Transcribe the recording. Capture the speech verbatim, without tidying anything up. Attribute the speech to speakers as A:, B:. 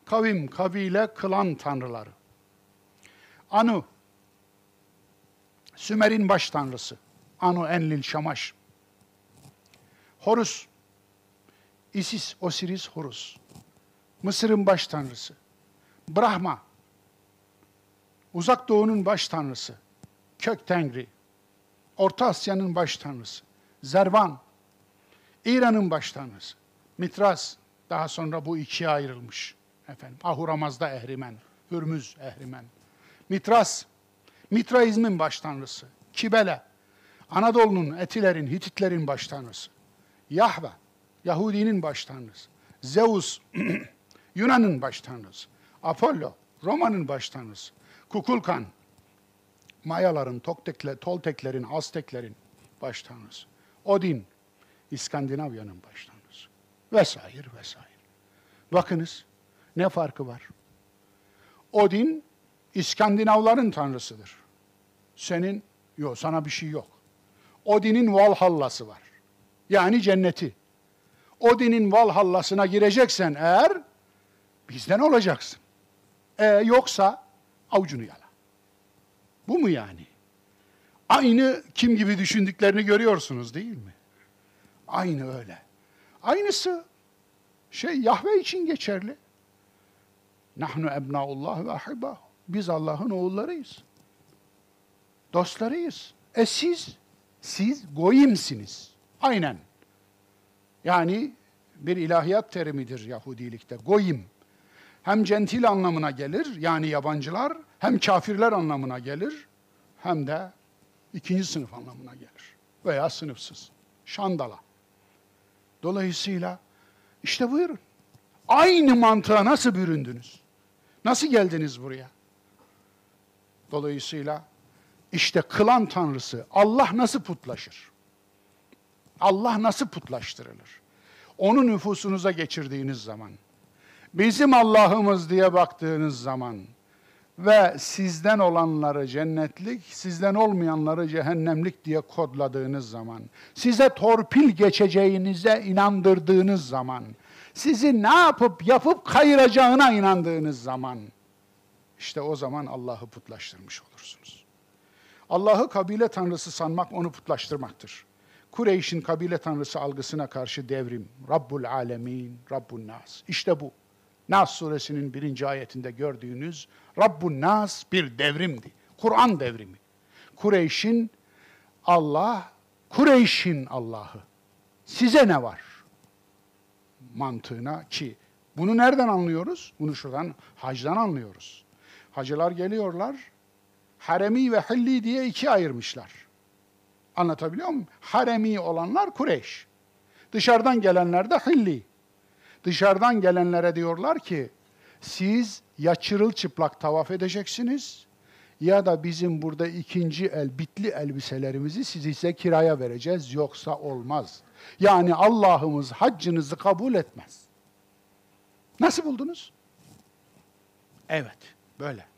A: kavim, kabile, klan tanrıları. Anu, Sümer'in baş tanrısı. Anu Enlil Şamaş. Horus, Isis, Osiris, Horus. Mısır'ın baş tanrısı. Brahma, Uzak Doğu'nun baş tanrısı. Kök Tengri. Orta Asya'nın baş tanrısı. Zervan, İran'ın baş tanrısı. Mitras, daha sonra bu ikiye ayrılmış. Efendim, Ahuramazda Ehrimen, Hürmüz Ehrimen. Mitras, Mitraizmin baş tanrısı. Kibele, Anadolu'nun, Etilerin, Hititlerin baş tanrısı. Yahve, Yahudinin baş tanrısı. Zeus, Yunan'ın baş tanrısı. Apollo, Roma'nın baş tanrısı. Kukulkan, Mayaların, Toltekler, Tolteklerin, Azteklerin baş tanrısı. Odin, İskandinavya'nın baş tanrısı. Vesaire vesaire. Bakınız, ne farkı var? Odin, İskandinavların tanrısıdır. Senin, yok sana bir şey yok. Odin'in Valhalla'sı var. Yani cenneti. Odin'in Valhalla'sına gireceksen eğer, bizden olacaksın. E yoksa avucunu yala. Bu mu yani? Aynı kim gibi düşündüklerini görüyorsunuz değil mi? Aynı öyle. Aynısı şey Yahve için geçerli. Nahnu ebnaullah ve ahibah. Biz Allah'ın oğullarıyız. Dostlarıyız. E siz, siz goyimsiniz. Aynen. Yani bir ilahiyat terimidir Yahudilikte. Goyim. Hem centil anlamına gelir, yani yabancılar, hem kafirler anlamına gelir, hem de ikinci sınıf anlamına gelir. Veya sınıfsız. Şandala. Dolayısıyla işte buyurun. Aynı mantığa nasıl büründünüz? Nasıl geldiniz buraya? Dolayısıyla işte klan tanrısı, Allah nasıl putlaşır? Allah nasıl putlaştırılır? Onu nüfusunuza geçirdiğiniz zaman, bizim Allah'ımız diye baktığınız zaman ve sizden olanları cennetlik, sizden olmayanları cehennemlik diye kodladığınız zaman, size torpil geçeceğinize inandırdığınız zaman, sizi ne yapıp yapıp kayıracağına inandığınız zaman, işte o zaman Allah'ı putlaştırmış olursunuz. Allah'ı kabile tanrısı sanmak onu putlaştırmaktır. Kureyş'in kabile tanrısı algısına karşı devrim. Rabbul alemin, Rabbun nas. İşte bu. Nas suresinin birinci ayetinde gördüğünüz Rabbun nas bir devrimdi. Kur'an devrimi. Kureyş'in Allah, Kureyş'in Allah'ı. Size ne var? Mantığına ki bunu nereden anlıyoruz? Bunu şuradan hacdan anlıyoruz. Hacılar geliyorlar, haremi ve hilli diye ikiye ayırmışlar. Anlatabiliyor muyum? Haremi olanlar Kureyş. Dışarıdan gelenler de hilli. Dışarıdan gelenlere diyorlar ki, siz ya çırılçıplak tavaf edeceksiniz, ya da bizim burada ikinci el, bitli elbiselerimizi size kiraya vereceğiz, yoksa olmaz. Yani Allah'ımız haccınızı kabul etmez. Nasıl buldunuz? Evet, böyle.